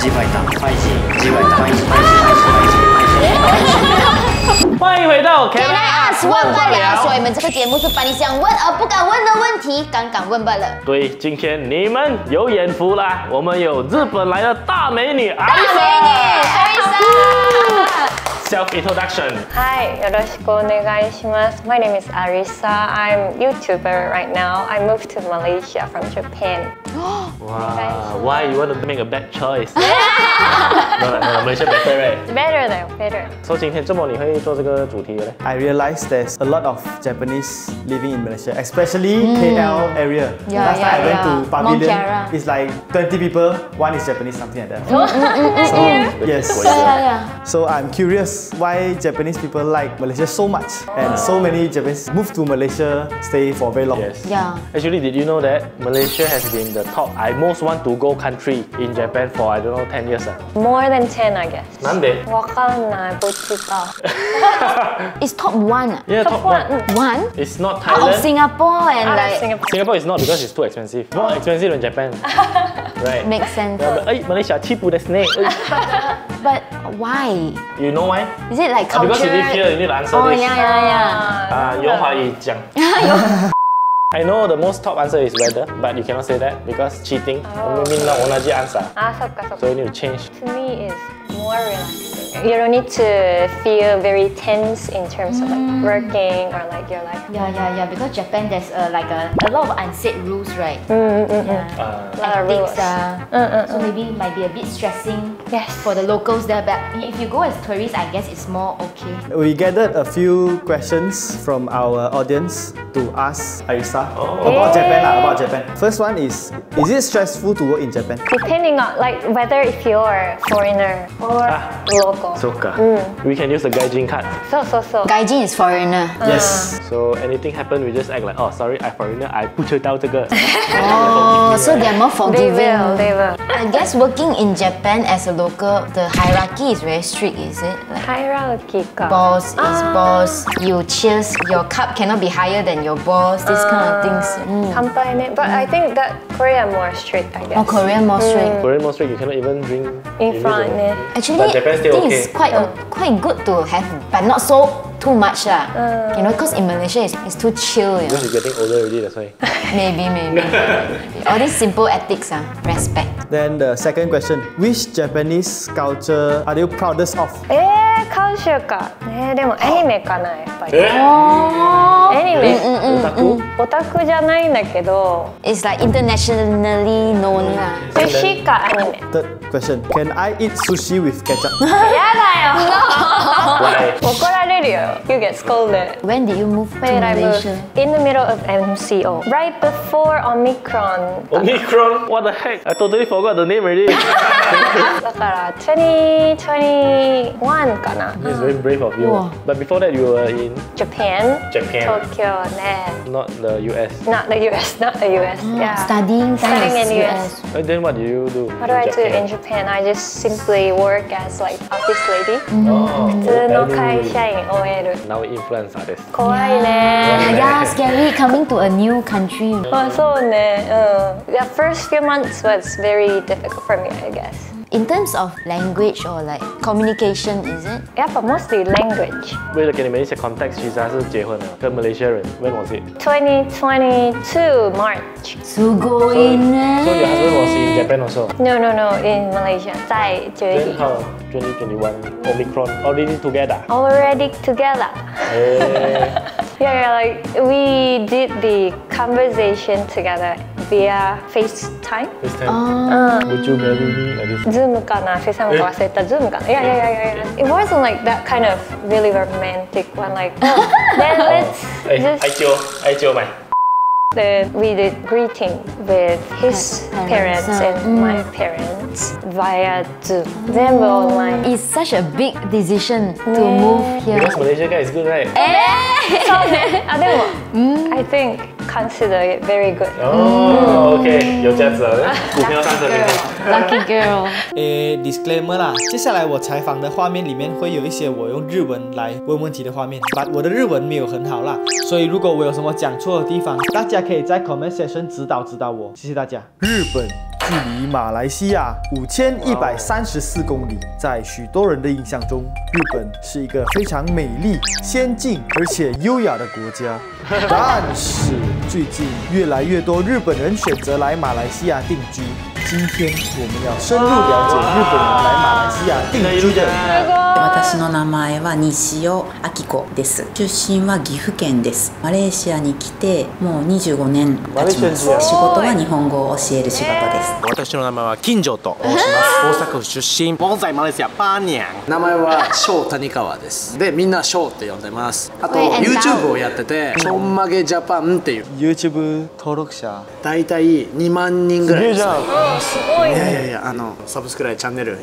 鸡排档，麦鸡鸡排档，麦鸡麦鸡麦鸡麦鸡麦鸡。 欢迎回到 Can I ask 问不了，所以我们这个节目是把你想问而不敢问的问题，敢问罢了。 对，今天你们有眼福啦，我们有日本来的大美女阿丽莎。Self introduction. Hi, よろしくお願いします。My name is Arisa. I'm YouTuber right now. I moved to Malaysia from Japan. Wow, why you want to make a bad choice? No, Malaysia better, right? Better though, better. So 今天这么你会做这个主题的嘞 I realized there's a lot of Japanese living in Malaysia, especially KL area. Last time I went to Pavilion, it's like 20 people, one is Japanese, something like that. So, yes. So I'm curious why Japanese people like Malaysia so much, and so many Japanese move to Malaysia, stay for very long. Yes. Yeah. Actually, did you know that Malaysia has been the top I most want to go country in Japan for I don't know 10 years? More than 10, I guess. なんで? わかんない、不知道。 It's top one. Yeah, top one. One? It's not Out of Thailand. Singapore and Out of like Singapore. Singapore is not because it's too expensive. More expensive than Japan. Right. makes sense. Malaysia cheap desu ne. But why? You know why? Is it like culture? Because you live here, you need to answer Oh this. yeah. 有华语讲。I know the most top answer is weather, but you cannot say that because cheating. Meaning na onaji answer. あ、そっかそっか。 So you need to change. To me, is more relaxing. You don't need to feel very tense in terms of like working or like your life. Yeah. Because Japan there's like a lot of unsaid rules, right? A lot of rules. Ethics. So maybe it might be a bit stressing. Yes. For the locals there, but if you go as tourists, I guess it's more okay. We gathered a few questions from our audience to ask Arisa about Japan. About Japan. First one is it stressful to work in Japan? Depending on like whether if you're foreigner or local. Soka. We can use the gaijin card. So. Gaijin is foreigner. Yes. So anything happen, we just act like, oh sorry, I foreigner, I 不知道这个. Oh, so they're more forgiving. They will. I guess working in Japan as a local, the hierarchy is very strict, is it? Like Hierarchy ka. boss is boss. You cheers, your cup cannot be higher than your boss. This kind of things. Company. But I think that Korea more strict, I guess. Oh, Korea more strict. Korean more strict, you cannot even drink In front, yeah. Actually, But Japan still I think okay. it's quite good to have, but not so too much lah. You know, because in Malaysia it's too chill. You know? because you're getting older already, that's why. Maybe. All these simple ethics, respect. Then the second question, which Japanese culture are you proudest of? カルチャーか。でもアニメかな、やっぱり。 Oh, アニメ。 オタクオタクじゃないんだけど、 it's like internationally known lah. 寿司かアニメ。 Third question, can I eat sushi with ketchup? やだよ。 Why? 怒られるよ。You get scolded. When did you move to When did I move? Malaysia? In the middle of MCO, right before Omicron. Omicron? What the heck? I totally forgot the name already. だから2021かな。 It's very brave of you. Wow. But before that, you were in Japan. Japan. Tokyo ね。 not the US. Not the US. Not the US. Yeah. Studying in the US. Then what do you do? What do I do in Japan? I just simply work as like office lady. 普普通の会社員 OL。 Now influencer です。 怖いね。 Yeah, scary coming to a new country. あ、そうね。The first few months was very difficult for me, I guess. In terms of language or like communication, is it? やっぱ mostly language. 为了给你们一些 context，其实他是结婚了，跟 Malaysia 人。When was it? 2022 March. Sugoi So your husband was in ne. Japan also. No, in Malaysia. 在这 Then 里。 how? 2021 Omicron already together. Already together. Yeah, like we did the conversation together via FaceTime. This time. Would you marry me like this? Zoom かな FaceTime か忘れた Zoom かな Yeah. It wasn't like that kind of really romantic one like, oh, then let's 愛嬌咪。 Then we did greeting with his parents and my parents via Zoom. Then we're online. It's such a big decision to move here. Because Malaysia guy is good, right? I think consider it very good. Oh, OK， 有价值了，股票上升了。 Lucky girl. Disclaimer 啦，接下来我采访的画面里面会有一些我用日文来问问题的画面， but 我的日文没有很好啦，所以如果我有什么讲错的地方，大家可以在 comment section 指导我，谢谢大家。日本距离马来西亚5134公里。在许多人的印象中，日本是一个非常美丽、先进而且优雅的国家。但是最近越来越多日本人选择来马来西亚定居。今天我们要深入了解日本人来马来西亚定居的。 私の名前は西尾明子です。出身は岐阜県です。マレーシアに来てもう25年経ちます。仕事は日本語を教える仕事です。 私の名前は金城と申します。大阪府出身。現在マレーシア8年。名前は翔谷川です。でみんな翔って呼んでます。あと YouTube をやってて、ちょんまげジャパンっていう YouTube 登録者だいたい2万人ぐらいです。 すごい。 いやサブスクライブチャンネル。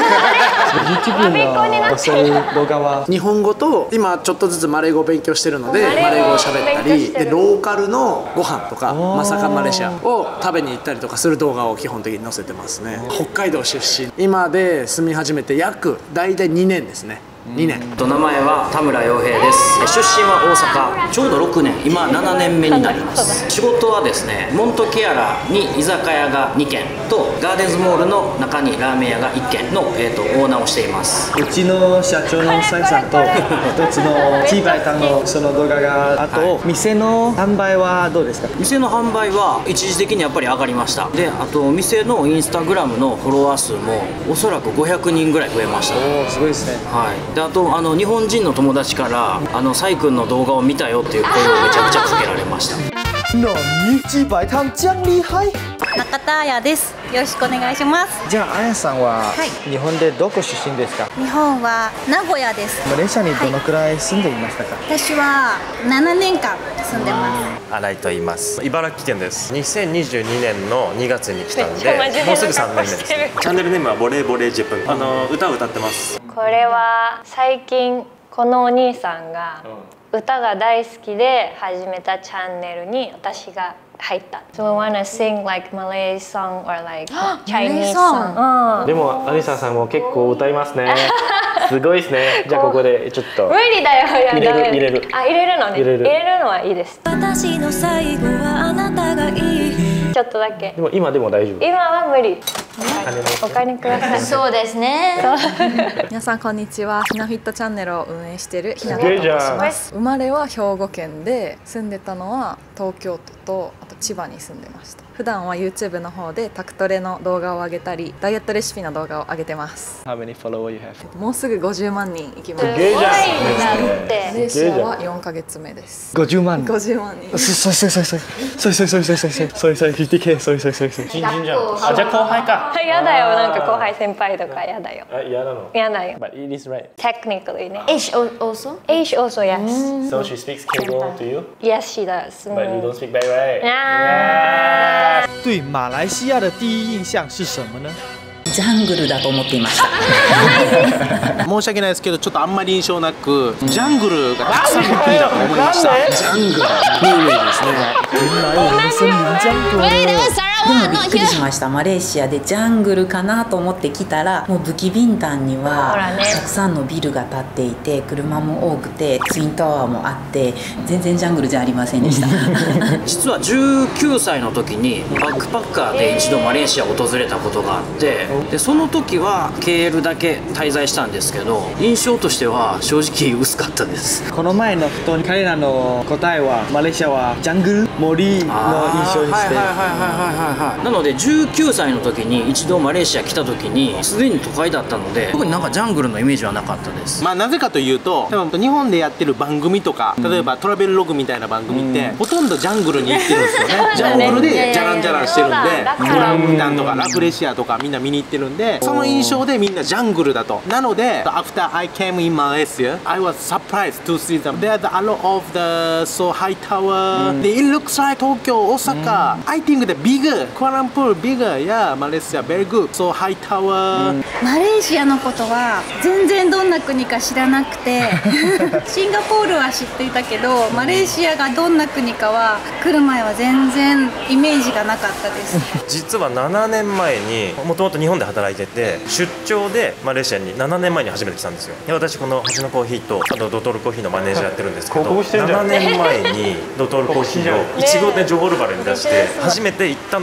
YouTube の載せる動画は日本語と今ちょっとずつマレー語を勉強してるのでマレー語を喋ったりでローカルのご飯とかまさかマレーシアを食べに行ったりとかする動画を基本的に載せてますね。北海道出身、今で住み始めて約大体2年ですね。2年。 名前は田村洋平です。出身は大阪、ちょうど6年、今7年目になります。仕事はですね、モントケアラに居酒屋が2軒とガーデンズモールの中にラーメン屋が1軒の、オーナーをしています。 うちの社長のサイさんと一つのチーバイタンのその動画があと、店の販売はどうですか？ 店の販売は一時的にやっぱり上がりました。で、あと店のインスタグラムのフォロワー数もおそらく500人ぐらい増えました。 おお、すごいですね。 はい。であと日本人の友達からサイ君の動画を見たよっていう声をめちゃくちゃかけられました。 何？チーバイタン这样厉害？ 中田彩です。よろしくお願いします。 じゃあ彩さんは日本でどこ出身ですか？ 日本は名古屋です。 マレーシアにどのくらい住んでいましたか？ 私は7年間住んでます。 新井と言います。茨城県です。2022年の2月に来たんで、もうすぐ3年目です。チャンネルネームはボレーボレージェプン。歌を歌ってます。 これは最近このお兄さんが歌が大好きで始めたチャンネルに私が入った。So I wanna sing like Malay song or like Chinese song。 でもアニサさんも結構歌いますね。すごいですね。じゃあここでちょっと。 無理だよ。 入れる。 あ、入れるのね。入れるのはいいです。私の最後はあなたがいい。ちょっとだけ。 でも今でも大丈夫。 今は無理。お金ください。 そうですね。 皆さんこんにちは。ひなフィットチャンネルを運営しているひなと申します。生まれは兵庫県で住んでたのは東京都とあと千葉に住んでました。普段は YouTube の方でタクトレの動画を上げたりダイエットレシピの動画を上げてます。 How many followers you have? もうすぐ50万人いきます。 すごいなって。 マレーシアは4ヶ月目です。 50万。 50万人。 そい50K。そい。 新人じゃん。あ、じゃあ後輩か。 やだよ、なんか後輩先輩とかやだよ。 あ、嫌なの。 やだよ。 But it is right. Technically ね。 Age also? Age also yes. So she speaks Kego to you? Yes, she does. But you don't speak bad, right? Yeah. 对马来西亚的第一印象是什么呢？ ジャングルだと思っていました。 申し訳ないですけどちょっとあんまり印象なくジャングルがたくさんいる国だと思いました。ジャングルのイメージですね。 でもびっくりしました。マレーシアでジャングルかなと思って来たらもうブキビンタンにはたくさんのビルが建っていて車も多くてツインタワーもあって全然ジャングルじゃありませんでした。 実は19歳の時にバックパッカーで一度マレーシアを訪れたことがあってでその時は KL だけ滞在したんですけど印象としては正直薄かったです。 この前の人に彼らの答えはマレーシアはジャングル森の印象にして。 なので19歳の時に一度マレーシア来た時にすでに都会だったので特になんかジャングルのイメージはなかったです。 まあなぜかというと多分日本でやってる番組とか例えばトラベルログみたいな番組ってほとんどジャングルに行ってるんですよね。ジャングルでジャランジャランしてるんでオランウータンとかラフレシアとかみんな見に行ってるんでその印象でみんなジャングルだと。なので After I came in Malaysia I was surprised to see them. There's a lot of the so high tower. It looks like Tokyo, Osaka. I think the bigger Kuala Lumpur bigger. Yeah, Malaysia very good. So high tower. マレーシアのことは全然どんな国か知らなくてシンガポールは知っていたけどマレーシアがどんな国かは来る前は全然イメージがなかったです。 実は7年前にもともと日本で働いてて出張でマレーシアに7年前に初めて来たんですよ。で私この星野コーヒーとあとドトールコーヒーのマネージャーやってるんですけど7年前にドトールコーヒーをいちごでジョホルバルに出して初めて行ったの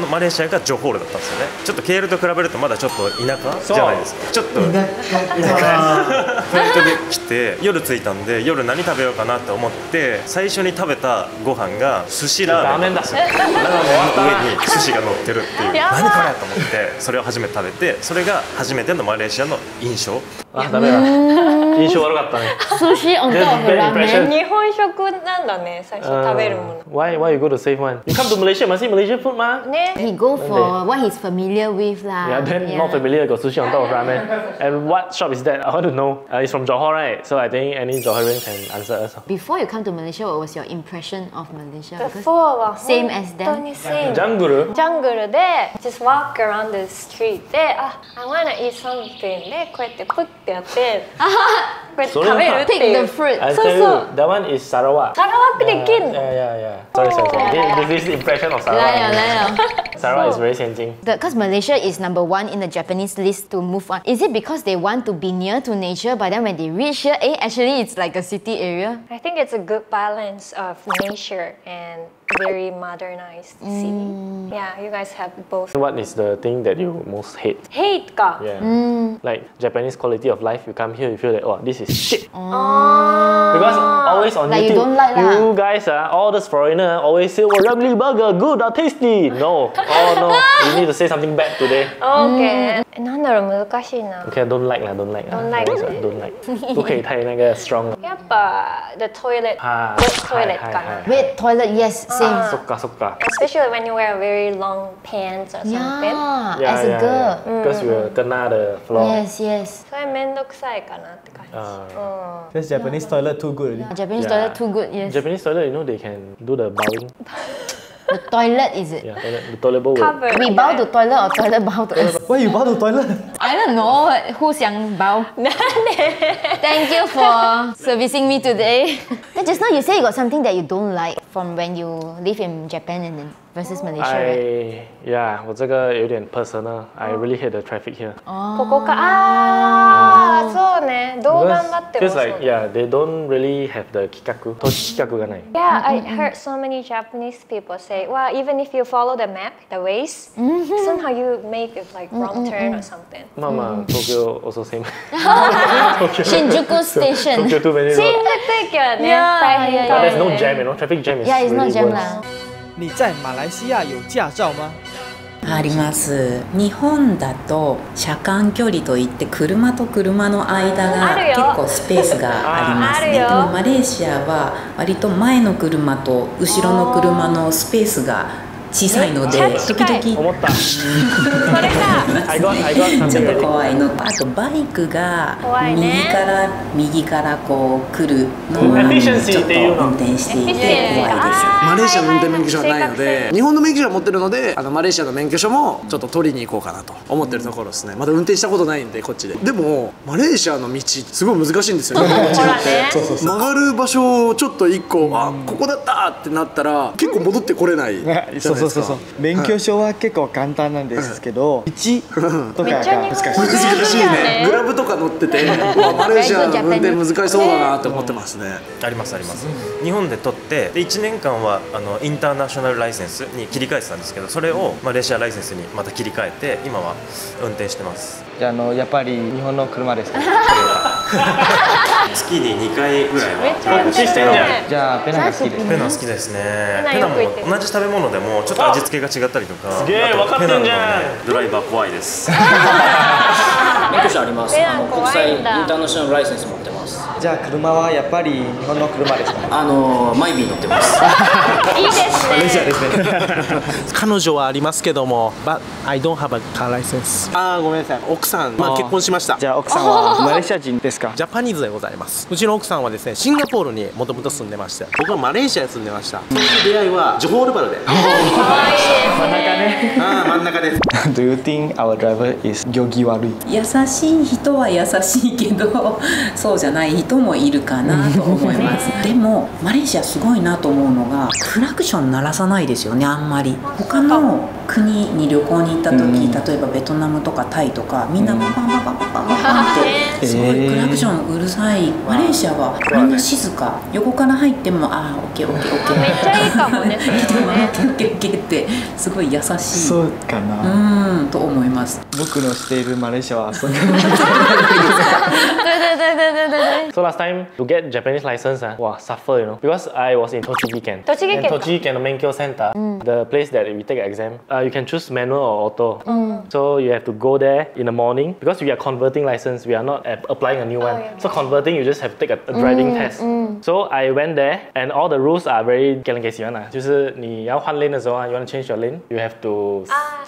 マレーシアがジョホールだったんですよね。ちょっと KL と比べるとまだちょっと田舎じゃないですか。ちょっとフライトで来て夜着いたんで夜何食べようかなと思って最初に食べたご飯が寿司ラーメンなんですよ。ラーメンの上に寿司が乗ってるっていう何これと思ってそれを初めて食べてそれが初めてのマレーシアの印象。 あ、ダメだ。印象悪かったね。 寿司 on top of ramen。 日本食なんだね、最初食べるもの。 Why you go to save one? You come to Malaysia, must eat Malaysian food 吗？ ね。 He go for what he's familiar with lah. Yeah, then not familiar got sushi on top of ramen. And what shop is that? I want to know. It's from Johor, right? So I think any Johorian can answer us. Before you come to Malaysia, what was your impression of Malaysia? Before は Same as them. 本当に same。 ジャングル？ ジャングルで just walk around the street で、あ、I wanna eat something でこうやってプッてやって、こうやって食べるっていう。 Pick the fruit. I tell you, that one is Sarawak. サラワクできんの。 Yeah. Sorry. This is the impression of Sarawak. Sarawak is very 先進。 Because Malaysia is number 1 in the Japanese list to move on. Is it because they want to be near to nature, but then when they reach here, actually it's like a city area? I think it's a good balance of nature and very modernized city. Yeah, you guys have both. What is the thing that you most hate? Hate か。 Yeah. Like Japanese quality of life, you come here, you feel that, oh, this is shit. Because always on like YouTube, you don't like you guys, all those foreigners always say, oh, Ramly burger, good, tasty. No. Oh no, you need to say something bad today. Okay. なんだろう、難しいな。 Okay, don't like. Don't like. Don't like. 不可以太那个 strong. やっぱ the toilet, wet toilet かな。 Wet toilet, yes, same. そっか。 Especially when you wear very long pants or something. Yeah, as a girl. Because you will kena the floor. Yes. それめんどくさいかなって感じ。 Because Japanese toilet too good already. Japanese toilet too good, yes. Japanese toilet, you know, they can do the bowing. The toilet, is it? Yeah, the toilet bowl. Covered. We bow to toilet or toilet bow to us? Why you bow to toilet? I don't know. Who想bow? Thank you for servicing me today. Then just now you say you got something that you don't like from when you live in Japan and then versus Malaysia, right? Yeah, 我这个有点 personal. I really hate the traffic here. ここか。ああ、そうね。どう頑張っても Because そう。 like, yeah, they don't really have the kikaku. 土地企画がない。 Yeah, I heard so many Japanese people say, well, even if you follow the map, the ways, somehow you make it like wrong turn or something. まあまあ、東京 also same. Shinjuku Station. Tokyo too many 新 roads. 宿駅はね、大変か But も there's no ね。 jam, you know. Traffic jam is Yeah, it's not really jam worse. 啦。 你在马来西亚有驾照吗？ あります。日本だと車間距離といって車と車の間があるよ結構スペースがありますね。でもマレーシアは割と前の車と後ろの車のスペースが小さいので時々 思った。 それか。 I got ちょ something っと ready. 怖いの。あとバイクが怖いね右からこう来るのはちょっと運転していて怖いです。 マレーシアの運転免許証はないので日本の免許証は持ってるのでマレーシアの免許証もちょっと取りに行こうかなと思ってるところですね。まだ運転したことないんでこっちで。でもマレーシアの道すごい難しいんですよね。曲がる場所をちょっと一個ここだったってなったら結構戻ってこれないじゃないですか。 そう。免許証は結構簡単なんですけど、道とかが難しい。 難しいね。グラブとか乗っててマレーシアの運転難しそうだなって思ってますね。 あります。日本で取ってで1年間はインターナショナルライセンスに切り替えてたんですけどそれをマレーシアライセンスにまた切り替えて今は運転してます。 じゃあやっぱり日本の車ですか？ 月に2回ぐらいはめっちゃ運転してるね。 じゃあペナが好きです。 ペナ好きですね。 ペナペナもよく行ってる同じ食べ物でもちょっと味付けが違ったりとか。 すげえあと分かってんじゃんペナのねドライバー怖いです。 免許証あります。 ペナ国際イン怖いんだターナショナルライセンス持ってます。 じゃあ車はやっぱり日本の車ですか？ マイビー乗ってます。 いいですね。 マレーシアですね。 彼女はありますけども But I don't have a car license。ごめんなさい。奥さん結婚しました。 じゃあ奥さんはマレーシア人ですか？ ジャパニーズでございます。うちの奥さんはですねシンガポールにもともと住んでまして僕はマレーシアに住んでました。その出会いはジョホールバルで。真ん中です。 Do you think our driver is 行儀悪い？ 優しい人は優しいけどそうじゃない人もいるかなと思いますでもマレーシアすごいなと思うのがクラクション鳴らさないですよね。あんまり他の国に旅行に行った時、例えばベトナムとかタイとかみんなバンバンバンバンバンバンバンってすごいクラクションうるさい。マレーシアはみんな静か。横から入ってもオッケーオッケーオッケー。 めっちゃいいかもね。それね。 オッケーオッケーってすごい優しい。 そうかな。 と思います。 僕のしているマレーシアはそんな。 So last time to get Japanese license, wow, suffer, you know, because I was in Tochigi-ken. Tochigi-ken, the Menkyo Center, the place that we take an exam. You can choose manual or auto. So you have to go there in the morning because we are converting license. We are not applying a new one. So converting, you just have to take a driving test. So I went there, and all the rules are very 就是你要换 lane 的时候 you want to change your lane, you have to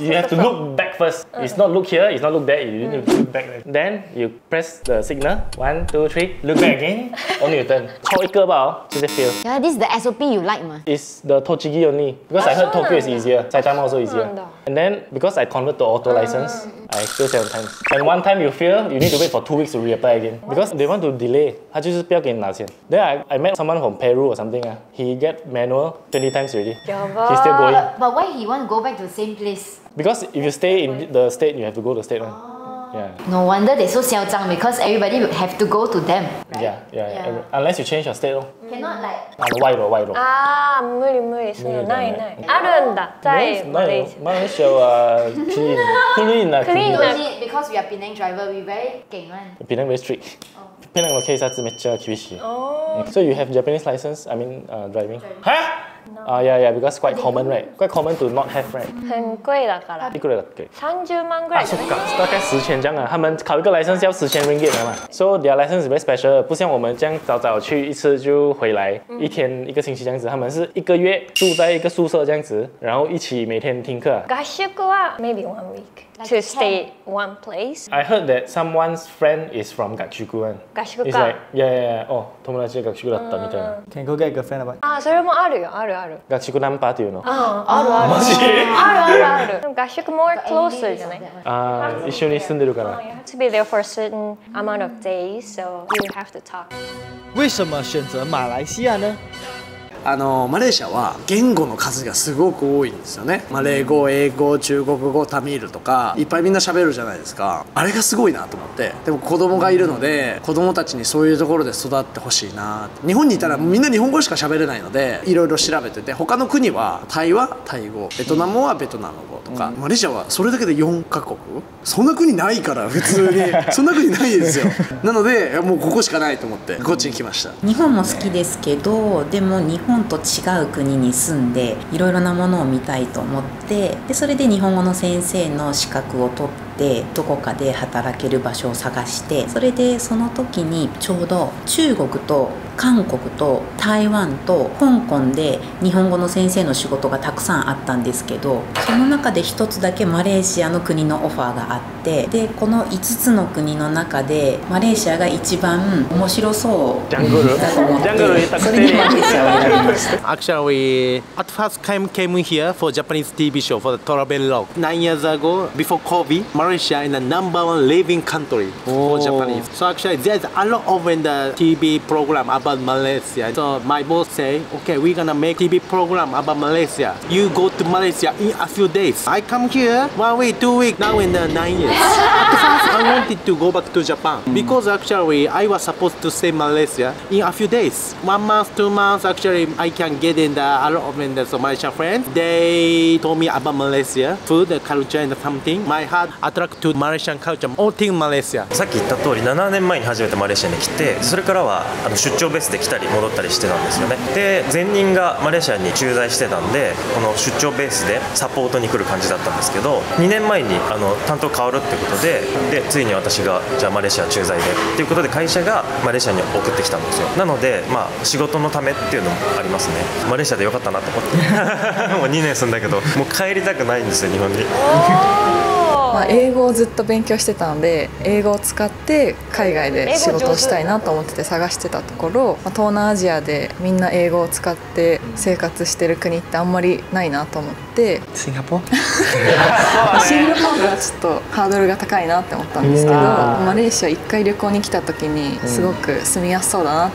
look back first. It's not look here, it's not look there. You need to look back. Then you press the signal. 1, 2, 3. Look back again. Only you turn. 抽一个吧，直接 fail. Yeah, this is the SOP you like, ma. It's the Tochigi only because I heard Tokyo is easier. Saitama also easier. And then because I convert to auto license, I fail 7 times. And one time you fail, you need to wait for 2 weeks to reapply again because they want to delay. 他就是不要给你拿钱. Then I met someone from Peru or something. He get manual 20 times already. He's still going. But why he want to go back to the same place? Because if you stay in the state, you have to go to the state one. Yeah. No wonder they so 嚣張 because everybody will have to go to them. Right? Yeah. Unless you change your state. Cannot like. ワイド。 無理そのないあるんだ。在マレーシア。 マレーシアはクリーンな国。 Because we are Penang driver, we very 勁 one. Penang very strict. Penang の警察めっちゃ厳しい。So you have Japanese license? I mean driving? Huh? Yeah, because quite common, right? Quite common to not have, right? 很貴だから。 いくらだっけ ？30万ぐらい。 そっか，大概10,000这样啊。他们考一个 license 要10,000 ringgit 的嘛。So their license is very special， 不像我们这样早去一次就回来，一天一个星期这样子。他们是1个月住在一个宿舍这样子，然后一起每天听課。 合宿は maybe 1 week to stay one place. I heard that someone's friend is from 合宿one. 合宿か。 It's like yeah. 友達が合宿だったみたいな。 Can go get a girlfriend about? それもあるよ。 合宿ナンパっていうの。 ある。マジ？ある。合宿 more closer じゃない？ 一緒に住んでるから。 You have to be there for a certain amount of days, so you have to talk. 为什么选择马来西亚呢？ マレーシアは言語の数がすごく多いんですよね。マレー語、英語、中国語、タミールとかいっぱいみんな喋るじゃないですか。あれがすごいなと思って。でも子供がいるので子供たちにそういうところで育ってほしいな。日本にいたらみんな日本語しか喋れないのでいろいろ調べてて、他の国はタイはタイ語、ベトナムはベトナム語とか、マレーシアはそれだけで4カ国。そんな国ないから普通にそんな国ないですよ。なのでもうここしかないと思ってこっちに来ました。 日本も好きですけど、でも日本と違う国に住んでいろいろなものを見たいと思って、でそれで日本語の先生の資格を取ってどこかで働ける場所を探して、それでその時にちょうど中国と韓国と台湾と香港で日本語の先生の仕事がたくさんあったんですけど、その中で一つだけマレーシアの国のオファーがあって、でこの5つの国の中でマレーシアが一番面白そうだと思って、それでマレーシアを選びました。 Actually, at first came here for Japanese TV show for the Travel Log. 9 years ago, before COVID, Malaysia is the #1 living country for Japanese. So actually, there's a lot of the TV program about Malaysia. So my boss say, okay, we're gonna make TV program about Malaysia. You go to Malaysia in a few days. I come here 1 week, 2 weeks. Now in the 9 years. At first, I wanted to go back to Japan because actually I was supposed to stay in Malaysia in a few days. 1 month, 2 months. Actually, I can get in a lot of the Malaysian friends. They told me about Malaysia, food, the culture, and something. My heart attracted to Malaysian culture. All thing Malaysia. さっき言った通り7年前に初めてマレーシアに来て、それからは出張ベースで来たり戻ったりしてたんですよね。で前任がマレーシアに駐在してたんで、この出張ベースでサポートに来る感じだったんですけど、2年前に担当変わるってことで、ついに私がじゃあマレーシア駐在でっていうことで会社がマレーシアに送ってきたんですよ。なので仕事のためっていうのもありますね。マレーシアでよかったなと思ってもう2年住んだけどもう帰りたくないんですよ、日本に。 英語をずっと勉強してたので、英語を使って海外で仕事をしたいなと思ってて探してたところ、東南アジアでみんな英語を使って生活してる国ってあんまりないなと思って、 シンガポールはちょっとハードルが高いなって思ったんですけど、マレーシア1回旅行に来た時にすごく住みやすそうだなって思って。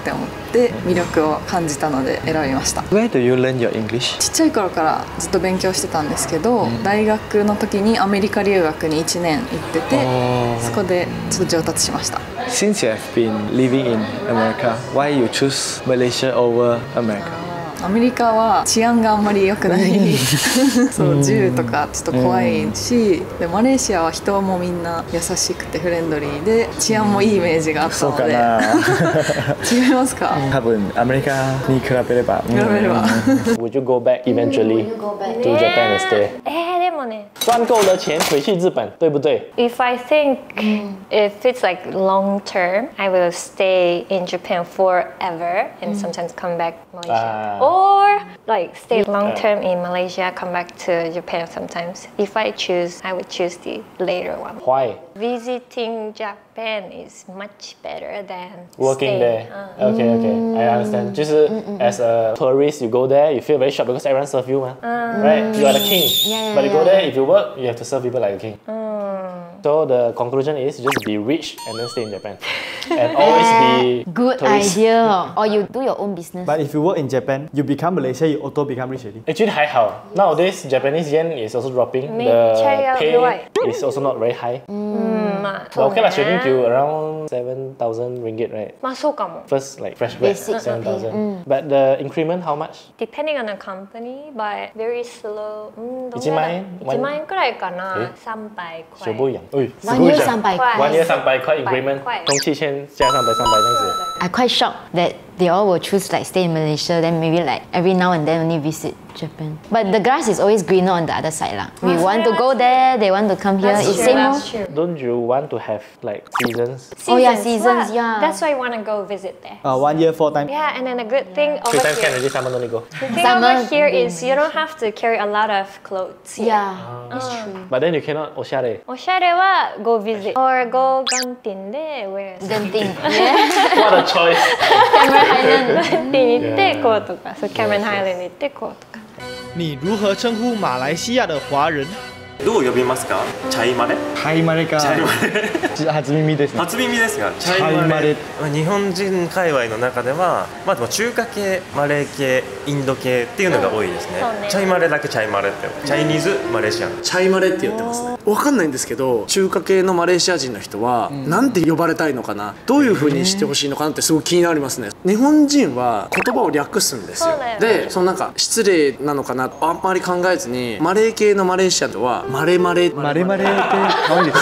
って魅力を感じたので選びました。 Where do you learn your English? ちっちゃい頃からずっと勉強してたんですけど、大学の時にアメリカ留学に1年行ってて、そこでちょっと上達しました。 Since you have been living in America, why you choose Malaysia over America? アメリカは治安があんまり良くないそう銃とかちょっと怖いし、でマレーシアは人もみんな優しくてフレンドリーで治安もいいイメージがあったので。違いますか？ 多分アメリカに比べれば。 Would you go back eventually to Japan and stay? でもね。 赚够了钱回去日本，对不对？ If I think if it's like long term, I will stay in Japan forever and sometimes come back Malaysia. Or like stay long term in Malaysia, come back to Japan sometimes. If I choose, I would choose the later one. Why? Visiting Japan is much better than working there. Okay, I understand. 就是 as a tourist, you go there, you feel very shocked because everyone serve you, right? You are the king. But you go there, if you work, you have to serve people like a king. So the conclusion is just be rich and then stay in Japan. And always be good tourist. idea. Or you do your own business. But if you work in Japan, you become Malaysia, you auto become rich already. Actually 还好 Nowadays Japanese yen is also dropping. The pay is also not very high. But okay lah, 水晶球 around 7,000 ringgit, right? まあそうかも。 First like fresh grad 7,000. But the increment how much? Depending on the company, but very slow. 1万円 1万円くらいかな。300塊。 小不一样。1 year 300块。 1 year 300块 increment. 充气签加300这样子。 I'm quite shocked that they all will choose like stay in Malaysia, then maybe like every now and then only visit Japan. But the grass is always greener on the other side lah. We want to go there, they want to come here. It's same. Don't you want to have like seasons? Oh yeah, seasons. Yeah. That's why I want to go visit there. 1 year 4 times. Yeah, and then a good thing over 3 times can here. already, summer only go. The thing over here is you don't have to carry a lot of clothes. Here. Yeah, it's true. But then you cannot oshare. おしゃれは go visit or go ガンティンで wear. ガンティン。 What a choice. Cameron Highland ガンティン行ってこうとか、そう Cameron Highland 行ってこうとか。 你如何称呼马来西亚的华人？ どう呼びますか？チャイマレ？ チャイマレか。初耳ですね。 初耳ですが、チャイマレ。日本人界隈の中では、まあでも中華系、マレー系、インド系っていうのが多いですね。チャイマレだけチャイマレって、チャイニーズマレーシアン。 チャイマレって言ってますね。わかんないんですけど、中華系のマレーシア人の人はなんて呼ばれたいのかな、どういう風にしてほしいのかなってすごい気になりますね。日本人は言葉を略すんですよ。で、そのなんか失礼なのかな、あんまり考えずに、マレー系のマレーシアンはマレマレ。 マレマレって可愛いです。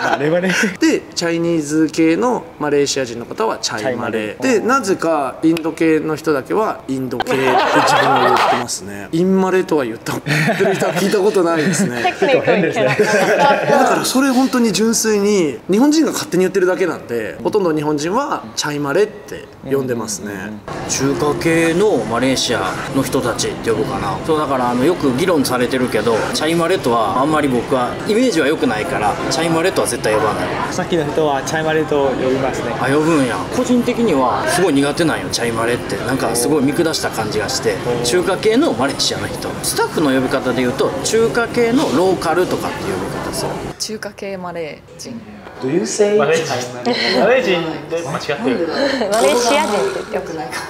マレマレ。 で、チャイニーズ系のマレーシア人の方はチャイマレ。で、なぜかインド系の人だけはインド系って自分は言ってますね。インマレとは言ってる人は聞いたことないですね。だからそれ本当に純粋に日本人が勝手に言ってるだけなんで、ほとんど日本人はチャイマレって呼んでますね。 中華系のマレーシアの人たちって呼ぶかな。そうだからよく議論されてるけど、チャイマレとはあんまり僕はイメージは良くないから、チャイマレとは絶対呼ばない。 さっきの人はチャイマレと呼びますね。 あ、呼ぶんや。個人的にはすごい苦手なんよ、チャイマレって。なんかすごい見下した感じがして、中華系のマレーシアの人、スタッフの呼び方で言うと中華系のローカルとかっていう呼び方する。 中華系マレー人。 Do you say マレー人で間違ってる。 マレーシア人って言ってよくないか。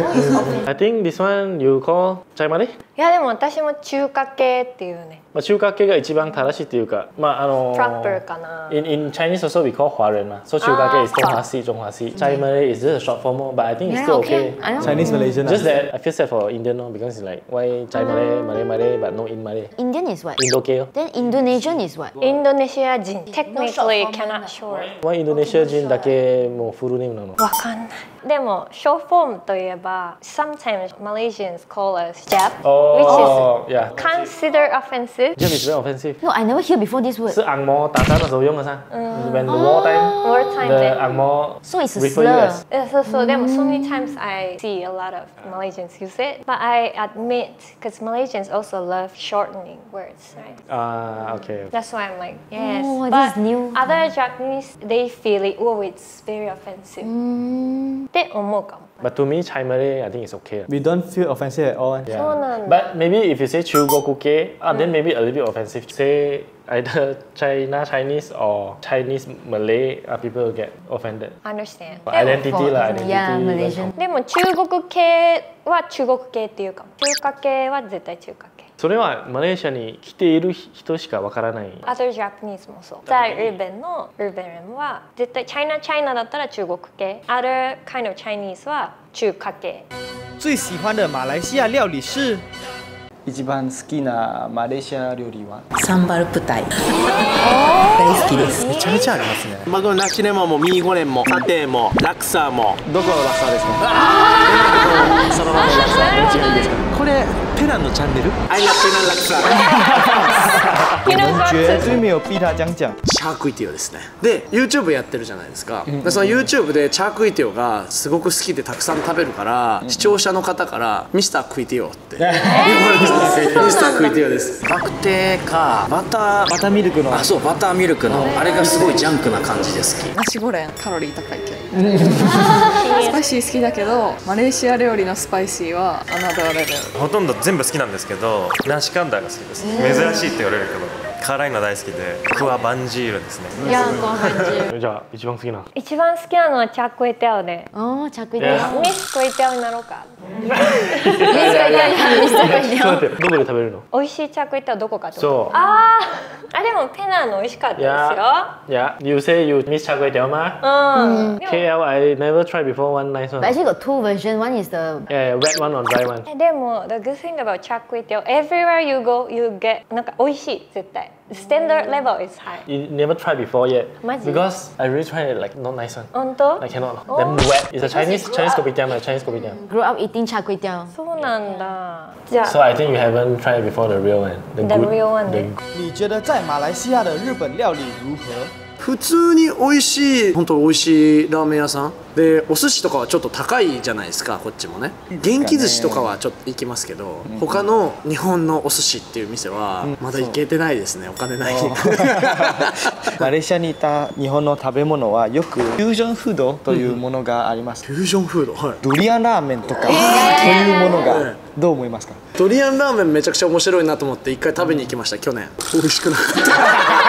I think this one you call チャイマレ？ いやでも私も中華系っていうね。 まあ中華系が一番正しいというか、まあ proper かな。 In Chinese also we call 華人嘛。So 中華系 is 中華系，中華系。Chai Malay is just a short form, but I think it's still okay. Chinese Malaysian. Just that I feel sad for Indian, because it's like why Chai Malay, Malay, but no in Malay. Indian is what? Indo K. Then Indonesian is what? インドネシア人。Technically cannot short. Why インドネシア人だけもうフルネームなの？ わかんない。でも short form といえば sometimes Malaysians call us Jap, which is considered offensive. Jap is very offensive. No, I never hear before this word. 是按摩打仗的时候用的噻。When the war time, the 按摩 So it's a refer you slur. as. So many times I see a lot of Malaysians use it, but I admit because Malaysians also love shortening words, right? Okay. That's why I'm like, Yes. Oh, but this is new. other Japanese, they feel it. Oh, it's very offensive. って思うかも。 But to me, Chai Malay, I think it's okay. We don't feel offensive at all. Yeah. そうなんだ。 But maybe if you say Chugokuke, then maybe a little bit offensive. Say either China Chinese or Chinese Malay, people will get offended. Understand. Identity lah, identity. Yeah, Malaysian. でも中国系は中国系っていうかも。中華系は絶対中華系。 それはマレーシアに来ている人しかわからない。 Other Japanese もそう。在日本の日本人は絶対 China だったら中国系。Other kind of Chinese は中華系。 最喜欢的马来西亚料理是一番好きなマレーシア料理はサンバルプタイ大好きです。 めちゃめちゃありますね。まあこのナシレモもミーゴレンもサテーもラクサも。 どこのラクサですか？ そのままのラクサどっちがいいですか？これペランのチャンネル？I love ペランラクサ。 我们绝对没有逼他这样讲。 チャークイティオですね。で YouTube やってるじゃないですか。でその YouTube でチャークイティオがすごく好きでたくさん食べるから、視聴者の方からミスタークイティオって言われてる。ミスタークイティオです。 バクテーかバターミルクのそうバターミルクのあれがすごいジャンクな感じで好き。 ナシゴレンカロリー高いけどスパイシー好きだけどマレーシア料理のスパイシーは侮れる。 ほとんど全部好きなんですけどナシカンダーが好きです。珍しいって言われるけど辛いの大好きでクワバンジールですね。 いやクワバンジール。 じゃあ一番好きな。 一番好きなのはチャークイティオで。 Oh, char kway teow. ミスクイティオになろうか。 どこで食べるの？ 美味しいチャークイティオどこかってこと？ そう。 あでもペナンの美味しかったですよ。 Yeah, you say you miss char kway teow ma? KL I never tried before one nice one. But actually got two versions. One is the wet one or dry one. でも the good thing about チャークイティオ everywhere you go you get なんか美味しい絶対。Standard level is high. You never tried before yet? マジ？ Because I really tried it like not nice one. 本当？ I cannot. Then wet. It's a Chinese kopitiam, Chinese kopitiam. grew up eating char kway teow. そうなんだ。じゃあ So I think you haven't tried before the real one. The real one. 你觉得在马来西亚的日本料理如何？ 普通に美味しい本当美味しいラーメン屋さんでお寿司とかはちょっと高いじゃないですかこっちもね。元気寿司とかはちょっと行きますけど、他の日本のお寿司っていう店はまだ行けてないですね。お金ない。 マレーシアにいた日本の食べ物はよくフュージョンフードというものがあります。 フュージョンフード、はい。 ドリアンラーメンとかというものがどう思いますか？ ドリアンラーメンめちゃくちゃ面白いなと思って一回食べに行きました去年。美味しくなかった。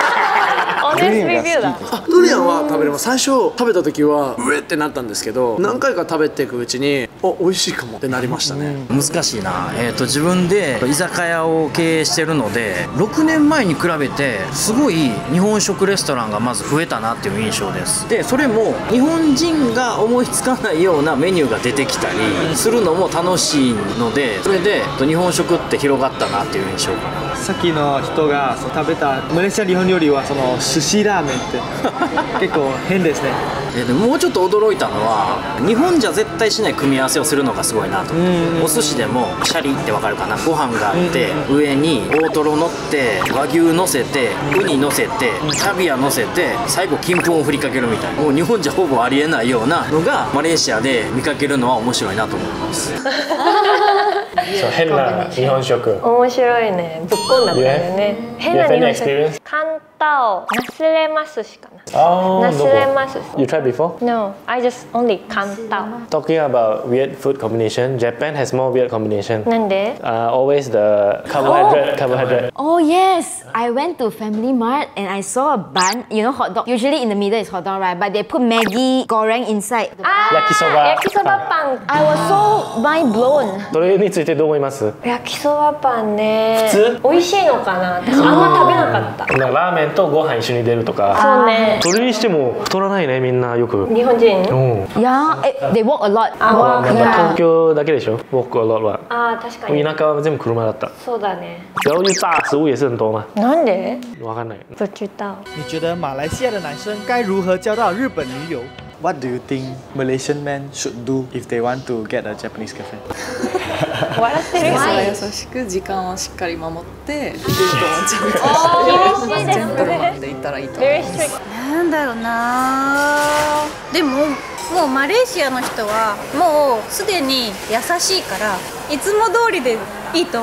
ドリアンは食べれます。最初食べた時はうえってなったんですけど何回か食べていくうちに美味しいかもってなりましたね。 難しいな。自分で居酒屋を経営してるので6年前に比べてすごい日本食レストランがまず増えたなっていう印象です。でそれも日本人が思いつかないようなメニューが出てきたりするのも楽しいのでそれで日本食って広がったなっていう印象かな。 さっきの人が食べたマレーシア日本料理はその寿司ラーメンって結構変ですね。 でもうちょっと驚いたのは日本じゃ絶対しない組み合わせをするのがすごいなと。お寿司でもシャリってわかるかな。ご飯があって上に大トロ乗って和牛乗せてウニ乗せてキャビア乗せて最後金粉を振りかけるみたいなもう日本じゃほぼありえないようなのがマレーシアで見かけるのは面白いなと思います。 そう変な日本食。 面白いね。ぶっこんだったよね。変な日本食。カンタオナスレマ寿司かな。ナスレマ寿司。 You tried before? No, I just only カンタオ。 Talking about weird food combination, Japan has more weird combination. なんで ？Always the carbohydrate. Oh yes, I went to Family Mart and I saw a bun. You know hot dog. Usually in the middle is hot dog, right? But they put Maggi goreng inside. Yakisoba. Yakisoba パン。 I was so mind blown. それについてどう思います？ 焼きそばパンね。 普通？ 美味しいのかな。私あんま食べなかった。 ラーメンとご飯一緒に出るとか。 そうね。 それにしても太らないねみんなよく。 日本人 ？Yeah, they walk a lot. 東京だけでしょ ？Walk a lot は。 確かに。 田舎は全部車だった。 そうだね。 然后就炸食物也是很多嘛。 なんで？ わかんない。 不知道。 你觉得马来西亚的男生该如何交到日本女友？ What do you think Malaysian men should do if they want to get a Japanese girlfriend? 笑ってる。 優しく時間をしっかり守ってデートもちゃんとしてジェントルマンでいたらいいと思います。 なんだろうな。でももうマレーシアの人はもうすでに優しいからいつも通りでいいと思う。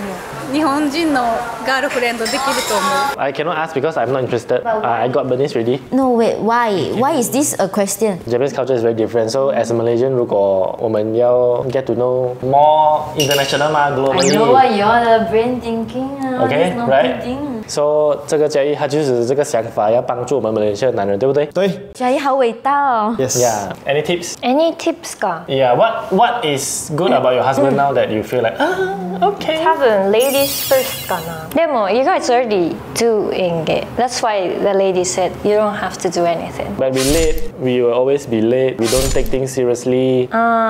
日本人のガールフレンドできると思う。 I cannot ask because I'm not interested. I got Bernice ready. No wait, why? Why is this a question? Japanese culture is very different. So as a Malaysian, 如果我们要 get to know more international 嘛 globally. I know what you're brain thinking. Okay, right? So 这个嘉义他就是这个想法，要帮助我们马来西亚男人，对不对？ 对。 嘉义好伟大哦。 Yes. Yeah. Any tips? Any tips か？ Yeah. What is good about your husband now that you feel like okay? 多分 ladies first かな。でも you guys already doing it. That's why the lady said you don't have to do anything. But we late. We will always be late. We don't take things seriously.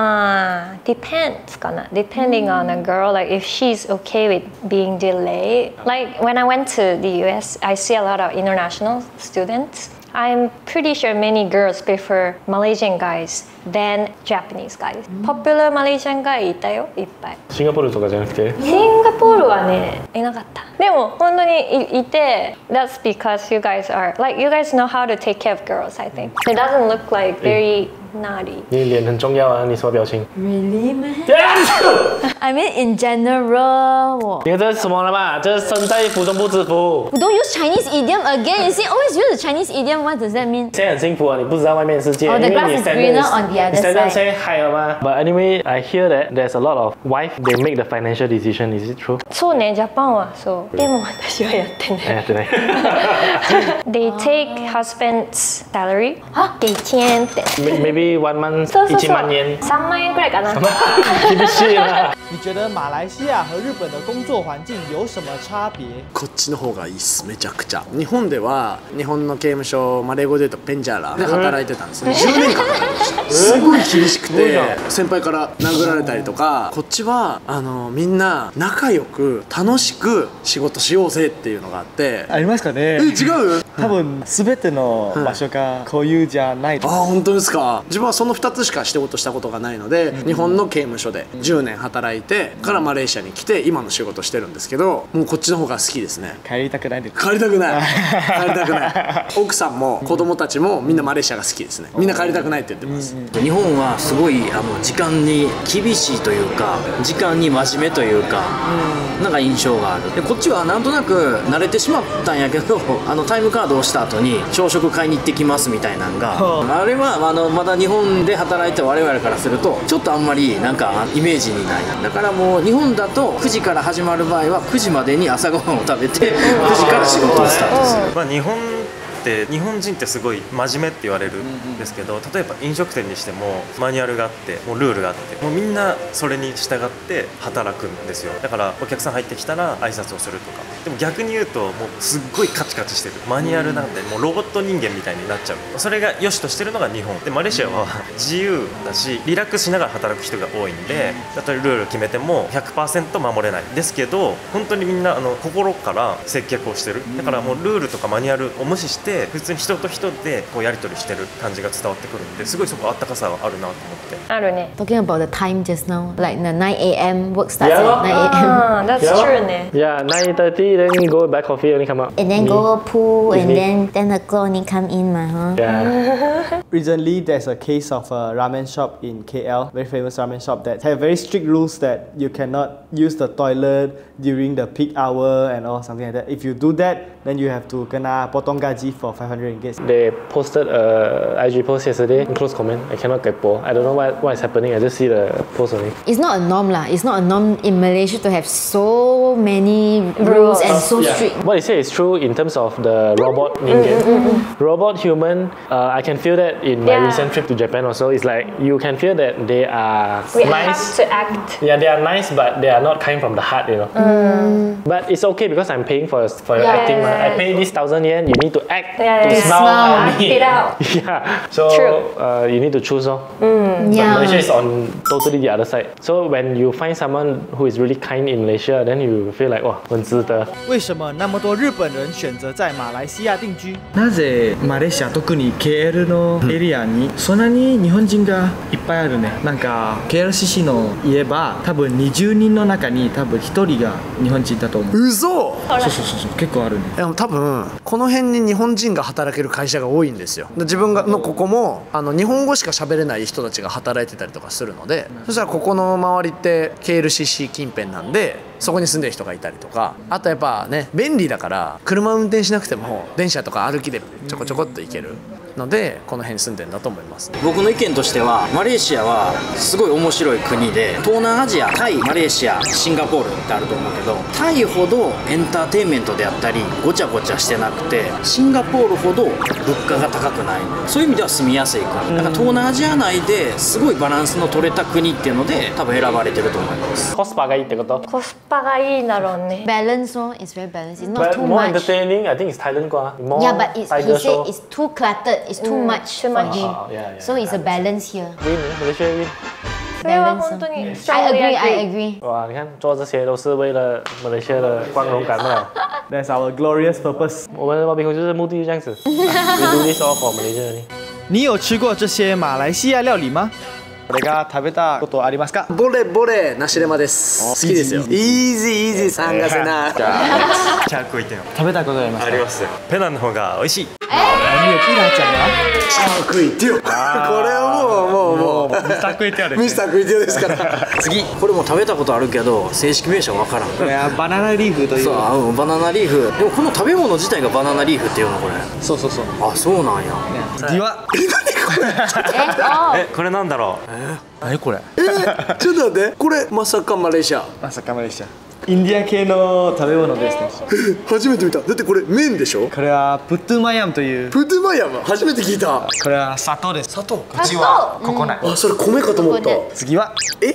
Depends かな。Depending on a girl, like if she's okay with being delayed. Like when I went to the US, I see a lot of international students. I'm pretty sure many girls prefer Malaysian guys than Japanese guys. Popular Malaysian guy いたよ、いっぱい。 シンガポールとかじゃなくて？ シンガポールはね、いなかった。でも本当にいて、that's because you guys are like you guys know how to take care of girls. I think it doesn't look like very naughty. 你脸很重要啊，你什么表情 ？Really, man? I mean, in general. 你看这是什么了嘛？这是身在福中不知福。 We don't use Chinese idiom again. You see, always use the Chinese idiom. What does that mean? 现在很幸福啊，你不知道外面世界。 Oh, the grass is greener on the other side. 现在嗨了吗 ？But anyway, I hear that there's a lot of wife they make the financial decision. Is it true? そうね、ジャパンはそう。でも私はやってない。 やってない。 They take husband's salary. 给钱って。 Maybe one month 1万円。 3万円くらいかな。 厳しいな。 你觉得马来西亚和日本的工作环境有什么差别？ こっちの方がいいっす、めちゃくちゃ。日本では日本の刑務所、マレー語で言うとペンジャラで働いてたんですね。10年間働きました。すごい厳しくて、先輩から殴られたりとか、こっちはみんな仲良く楽しく仕事しようぜっていうのがあって。 ありますかね？ 違う？ 多分全ての場所がこういうじゃない。 あ、本当ですか。自分はその2つしか仕事したことがないので、日本の刑務所で10年働いてからマレーシアに来て今の仕事してるんですけど、もうこっちの方が好きですね。 帰りたくないです。 帰りたくない。帰りたくない。奥さんも子供たちもみんなマレーシアが好きですね。みんな帰りたくないって言ってます。 日本はすごい時間に厳しいというか、時間に真面目というか、なんか印象がある。でこっちはなんとなく慣れてしまったんやけど、タイムカードをした後に朝食買いに行ってきますみたいなのが、あれはまだ日本で働いて我々からするとちょっとあんまりなんかイメージにない。だからもう日本だと9時から始まる場合は9時までに朝ごはんを食べて9時から仕事をスタートする。 まあ日本人ってすごい真面目って言われるんですけど、例えば飲食店にしてもマニュアルがあってもうルールがあってもうみんなそれに従って働くんですよ。だからお客さん入ってきたら挨拶をするとか。でも逆に言うともうすっごいカチカチしてるマニュアルなんでもうロボット人間みたいになっちゃう。それが良しとしてるのが日本で、マレーシアは自由だしリラックスしながら働く人が多いんで、例えばルール決めても 100% 守れないですけど、本当にみんな心から接客をしてる。だからもうルールとかマニュアルを無視して普通に人と人でこうやり取りしてる感じが伝わってくるんで、すごいそこあったかさはあるなと思って。 あるね。 Talking about the time just now, like the 9 a.m. work starts at 9 a.m. That's true ね。 Yeah, 9:30 then go buy coffee only come out. And then go pool and then 10 o'clock only come in嘛, huh? Yeah. Recently, there's a case of a ramen shop in KL, very famous ramen shop that have very strict rules that you cannot use the toilet during the peak hour and all something like that. If you do that, then you have to kena potong gaji for 500 ringgit. They posted a IG post yesterday. Close comment. I cannot kepo. I don't know what is happening. I just see the post only. It's not a norm lah. It's not a norm in Malaysia to have so many rules and so strict. What you say is true in terms of the robot ningen. Robot human. I can feel that in my recent trip to Japan also. It's like you can feel that they are we nice. have to act. Yeah, they are nice, but they are not kind from the heart, you know. But it's okay because I'm paying for your acting. I pay this 1,000 yen. You need to act to smile at me. Act it out. Yeah. So you need to choose. But Malaysia is on totally the other side. So when you find someone who is really kind in Malaysia, then you feel like 哇，很值得。 为什么那么多日本人选择在马来西亚定居？ なぜマレーシア特に KL のエリアにそんなに日本人がいっぱいあるね。なんか KLCC の言えば多分20人の中に多分1人が日本人だと思う。 嘘。 そう結構あるね。 でも多分この辺に日本人が働ける会社が多いんですよ。で自分のここも日本語しか喋れない人たちが働いてたりとかするので、そしたらここの周りって KLCC 近辺なんでそこに住んでる人がいたりとか、あとやっぱね便利だから車運転しなくても電車とか歩きでちょこちょこっと行けるのでこの辺に住んでるんだと思います。 僕の意見としてはマレーシアはすごい面白い国で、東南アジア、タイ、マレーシア、シンガポールってあると思うけど、タイほどエンターテインメントであったりごちゃごちゃしてなくて、シンガポールほど物価が高くない、そういう意味では住みやすい国だから、東南アジア内ですごいバランスの取れた国っていうので多分選ばれてると思います。 コスパがいいってこと？ コスパがいいだろうね。 Balance, no? It's very balanced. It's not But too more much. entertaining, I think it's Thailand 啩。 Yeah, but he said it's too cluttered. It's too much for him. So it's a balance here. Win, Malaysia win. それは本当に I agree, I agree. 哇，你看做这些都是为了马来西亚的光荣感嘛。 That's our glorious purpose. 我们的包饼就是目的就这样子。We do this all for Malaysia. 你有吃过这些马来西亚料理吗？これが食べたことありますか？ ボレボレナシレマです。好きですよ。イージーイージーさんがせな。 じゃあチャークイテン食べたことありますか？ あります。ペナンの方が美味しい。 何をピーナちゃんが？ チャークイテン。これはもうミスタークイテンです。 ミスタークイテンですから。 次、これも食べたことあるけど正式名称わからん。 これはバナナリーフという。 そう、バナナリーフ。でもこの食べ物自体がバナナリーフっていうのこれ。 そうそうそう。 あ、そうなんや。 次は。 これなんだろう。 何これ？ ちょっと待って、これまさかマレーシア。 まさかマレーシア。インディア系の食べ物ですね。 初めて見た。だってこれ麺でしょ？ これはプットゥマヤムという。 プットゥマヤム初めて聞いた。 これは砂糖です。 砂糖。 うちはココナッツ。 あ、それ米かと思った。 次は。 遅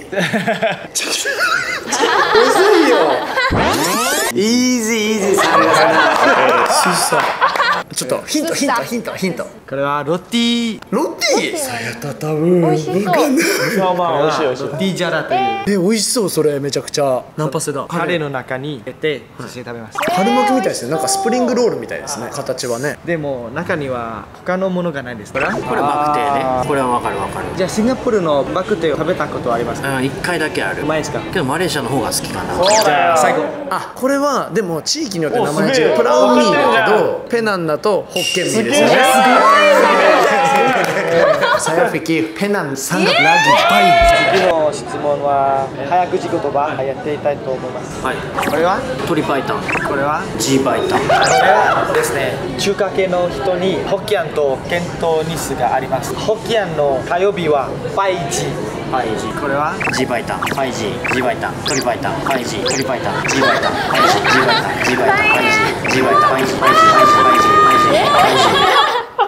いよ。イージーイージーさんがさ。ちょっとヒント。 これはロティ。 ロティ？さやた多分。 美味しそう。 まあ美味しい美味しい。 ロティジャラという。 美味しそうそれめちゃくちゃ。ナンパスだ。 カレーの中に入れて一緒に食べます。 春巻きみたいですね。なんかスプリングロールみたいですね。形はね。 でも中には他のものがないです。これバクテーね。これはわかる。 じゃあシンガポールのバクテーを食べたことはありますか？ 1回だけある。 うまいですか？ けどマレーシアの方が好きかな。 じゃあ最後。 あ、これはでも地域によって名前違う。プラウミーだけどペナンだとホッケンミーですよね。サヤフィキペナンサンラギバイ。 次の質問は早口言葉やっていきたいと思います。 はい。 これは鶏白湯。 これはジーパイタン。 これはですね、中華系の人にホッキャンと検討日数があります。ホッキャンの火曜日はパイジ。 パイジ。 これはジーパイタン。パイジ。ジーパイタン。鶏白湯。パイジ。鶏白湯。ジーパイタン。パイジ。ジーパイタン。ジーパイタン。パイジ。ジーパイタン。パイジ。パイジ。パイジ。パイジ。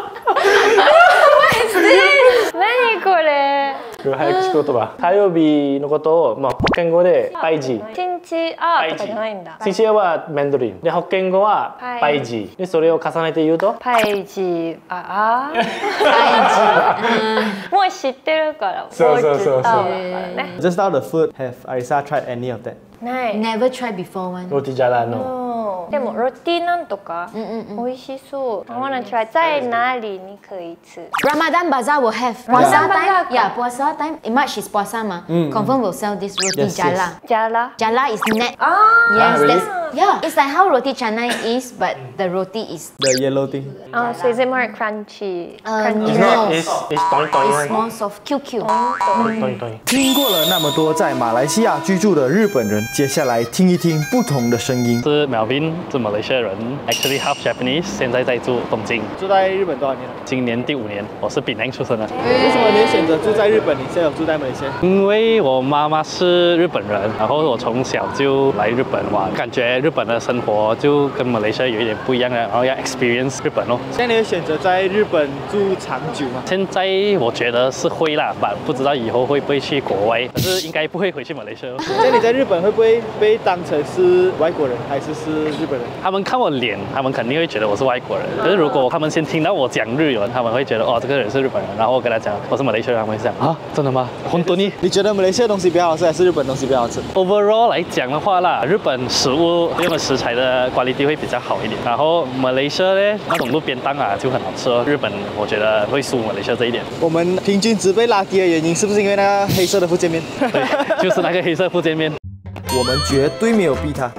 何これ？ 早口言葉。火曜日のことをまあホッケン語でパイジ。 チンチアとかじゃないんだ。 シンチアはマンダリン。でホッケン語はパイジ。でそれを重ねて言うとパイジ。パイジ。もう知ってるから。 そう。 Just now the food, have Arisa tried any of that? ない。 Never tried before one. ロティジャラの。 でもロティなんとか美味しそう。I wanna try. 在哪里你可以吃？ Ramadan Bazaar will have. Puasa time, yeah, puasa time. In March is puasa ma. Confirm will sell this roti jala. Jala is net. Yes, that's yeah. It's like how roti canai is, but the roti is The yellow thing. Oh, so is it more crunchy? no. It's 短短 It's more soft, QQ. 短。 听过了那么多在马来西亚居住的日本人，接下来听一听不同的声音。 是 Melvin， 是马来西亚人 ，actually half Japanese， 现在在住东京。 住在日本多少年了？ 今年第5年，我是槟城出生的。 为什么你选择住在日本？你现在有住在马来西亚？ 因为我妈妈是日本人，然后我从小就来日本玩，感觉日本的生活就跟马来西亚有一点不一样的，然后要 experience 日本咯。 现在你会选择在日本住长久吗？ 现在我觉得是会啦，不知道以后会不会去国外，可是应该不会回去马来西亚。 那你在日本会不会被当成是外国人，还是日本人？ 他们看我脸，他们肯定会觉得我是外国人。可是如果他们先听到我讲日文，他们会觉得哦，这个人是日本人。然后我跟他讲我是马来西亚人，他们会讲啊，真的吗？本当に？ 你觉得马来西亚东西比较好吃，还是日本东西比较好吃 ？Overall 来讲的话啦，日本食物用的食材的 quality 会比较好一点。然后马来西亚呢，那种路边档啊就很好吃哦。日本我觉得会输马来西亚这一点。 我们平均值被拉低的原因是不是因为那个黑色的福建面？ 对，就是那个黑色福建面。 我们绝对没有逼他。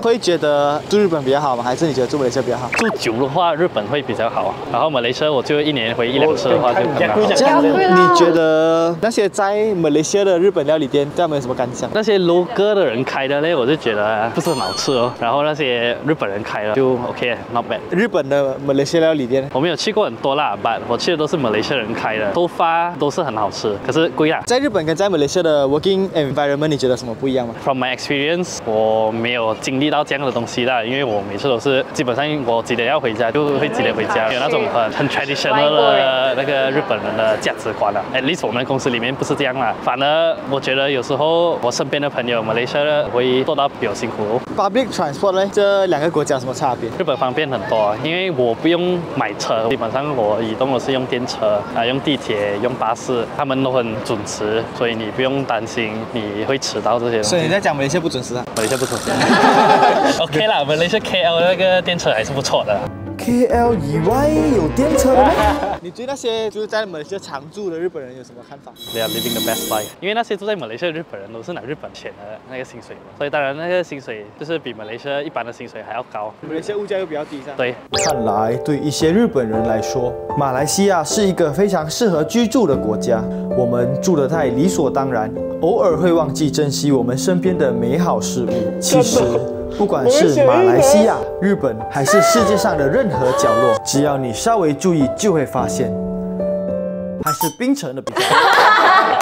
会觉得住日本比较好吗？还是你觉得住马来西亚比较好？ 住久的话，日本会比较好。然后马来西亚我就1年回1-2次的话就很好。 这样你觉得那些在马来西亚的日本料理店对他们有什么感想？ 那些 local 的人开的嘞，我就觉得不是很好吃哦。然后那些日本人开的就 OK，not bad。 日本的马来西亚料理店， 我没有去过很多啦，but 我去的都是马来西亚人开的，豆花都是很好吃，可是贵啦。 在日本跟在马来西亚的 working environment， 你觉得什么不一样吗 ？From my experience， 我没有经历到这样的东西啦，因为我每次都是基本上我几点要回家就会几点回家，有那种很 traditional 的那个日本人的价值观啦。At least 我们公司里面不是这样啦，反而我觉得有时候我身边的朋友马来西亚的会做到比较辛苦。 Public transport 呢？这2个国家有什么差别？ 日本方便很多，因为我不用买车，基本上我移动都是用电车用地铁、用巴士，他们都很准时，所以你不用担心你会迟到这些东西。 所以你在讲马来西亚不准时啊？ 马来西亚不准时。OK 啦，马来西亚 KL 那个电车还是不错的。 KL 以外有电车的吗？你对那些就是在马来西亚常住的日本人有什么看法 ？They are living the best life。因为那些住在马来西亚的日本人都是拿日本钱的那个薪水嘛，所以当然那个薪水就是比马来西亚一般的薪水还要高。 马来西亚物价又比较低，是吧？ 对。 看来对一些日本人来说，马来西亚是一个非常适合居住的国家。我们住得太理所当然，偶尔会忘记珍惜我们身边的美好事物。其实。不管是马来西亚、日本，还是世界上的任何角落，只要你稍微注意，就会发现，还是槟城的比较好。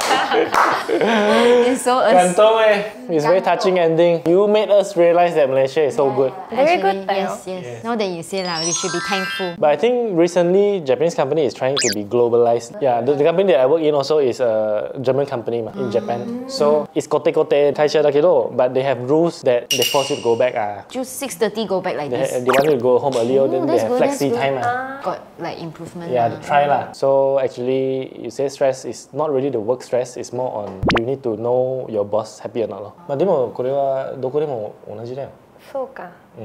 感动哎 ，It's very touching ending. You made us realize that Malaysia is so good. Very good. Yes. Now that you say that, we should be thankful. But I think recently Japanese company is trying to be globalized. Yeah, the company that I work in also is a German company in Japan. So it's kote-kote 开车だけど but they have rules that they force you to go back. 就 6:30 go back like this. They want you to go home earlier, then they have flexi time. Got like improvement. Yeah, to try lah. So actually, you say stress is not really the work stress. It's more on you need to know your boss happy or not 咯。まあでもこれはどこでも同じだよ。 そうか。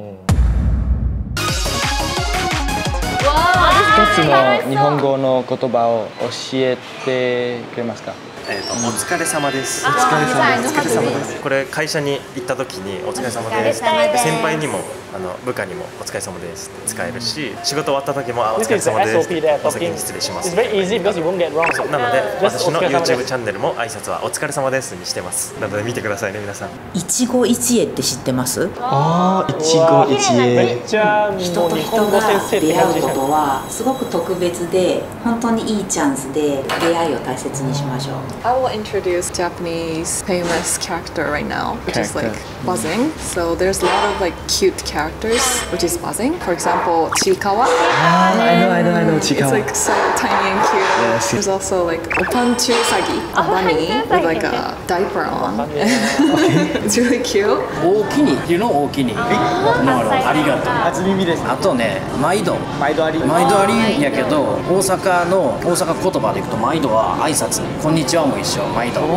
一つの日本語の言葉を教えてくれますか？ お疲れ様です。お疲れ様です。お疲れ様です。これ会社に行った時にお疲れ様です。先輩にも部下にもお疲れ様ですって使えるし、仕事終わった時もお疲れ様です。お先に失礼します。 なので私の YouTube チャンネルも挨拶はお疲れ様ですにしてます。なので見てくださいね皆さん。 一期一会って知ってます？ ああ、一期一会。 人と人が出会うことはすごく特別で、本当にいいチャンスで出会いを大切にしましょう。 I will introduce Japanese famous character right now, which is like buzzing. So there's a lot of like cute characters, which is buzzing. For example, Chikawa. I know Chikawa. It's like so tiny and cute. Yes. There's also like Opanchu Usagi, a bunny with like a diaper on. It's really cute. 大きにっていうのを大きに。ありがとう。 初耳です。 あとね、毎度ありやけど、大阪言葉でいくと毎度は挨拶、こんにちはも一緒、毎度って。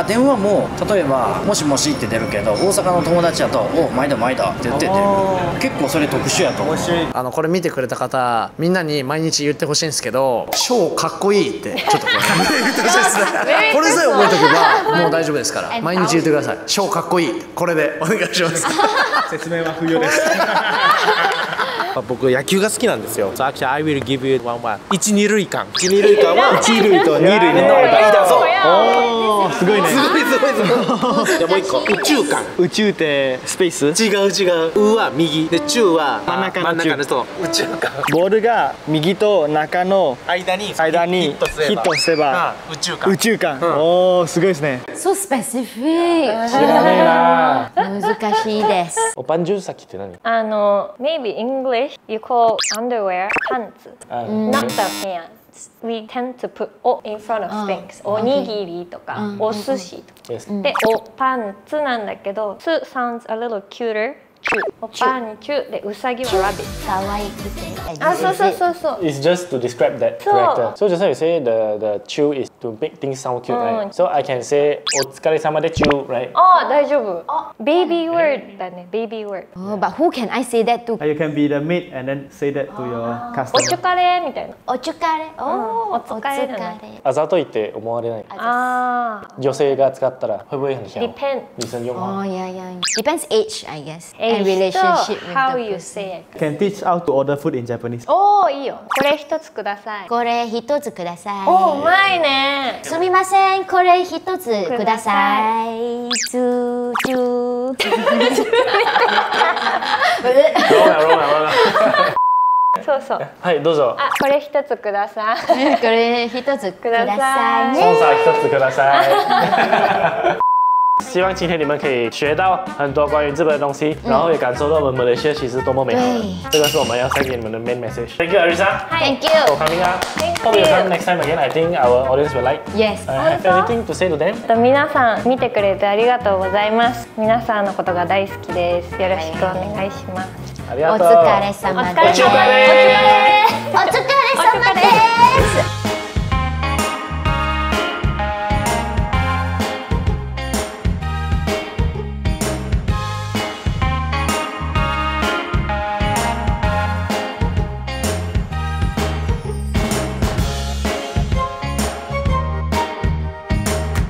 電話も例えばもしもしって出るけど、大阪の友達だとお毎度って言って出る。結構それ特殊やと思う。 これ見てくれた方、みんなに毎日言ってほしいんですけど、超かっこいいってちょっとこれ言ってほしいですね。これさえ覚えておけばもう大丈夫ですから。毎日言ってください。超かっこいい。これでお願いします。 説明は不要です。 僕野球が好きなんですよ。So actually I will give you one word. 1、2塁間。1、2塁間は1塁と2塁の間。そう。おー、すごいね。すごい。 じゃあもう1個。宇宙間。 宇宙ってスペース？ 違う。うは右で中は真ん中のそう宇宙間。 ボールが右と中の間にヒットすれば宇宙間。おー、すごいですね。 So specific. 知らねえな。 難しいです。 おぱんじゅう先って何 ？Maybe English you call underwear pants, not the pants. We tend to put o in front of things. おにぎりとか、お寿司とか。で、おパンツなんだけど、s sounds a little cuter. おっぱにチュでうさぎはラビット。 可愛くて。 あ、そうそうそうそう。 It's just to describe that character. So just now you say the chew is to make things sound cute, right? So I can say お疲れ様でchew, right? あ、大丈夫。Baby word だね、baby word。 But who can I say that to? You can be the maid and then say that to your お customer. ちゅかれみたいな。 お疲れ。 お疲れだね。 あざといって思われない。 あ女性が使ったら会不会很像？ Depend。 女生用吗？ Oh yeah, yeah. Depends age, I guess. And Age relationship と with how the you person. say it。 Can teach how to order food in Japanese. おー、いいよ。これ一つください。 これ一つください。 おー、うまいね。 すみません、これ一つください。チューチュー。 そうそう。 はい、どうぞ。 啊，これ一つください。 これ一つください。 送上一つください。希望今天你们可以学到很多关于日本的东西，然后也感受到我们马来西亚其实多么美好。这个是我们要带给你们的 main message. Thank you, Arisa. Thank you for coming up. Hope you come next time again. I think our audience will like. Yes. Have anything to say to them? 皆さん見てくれてありがとうございます。皆さんのことが大好きです。よろしくお願いします。 ありがとう。 お疲れ様です。 お疲れ。 お疲れ様。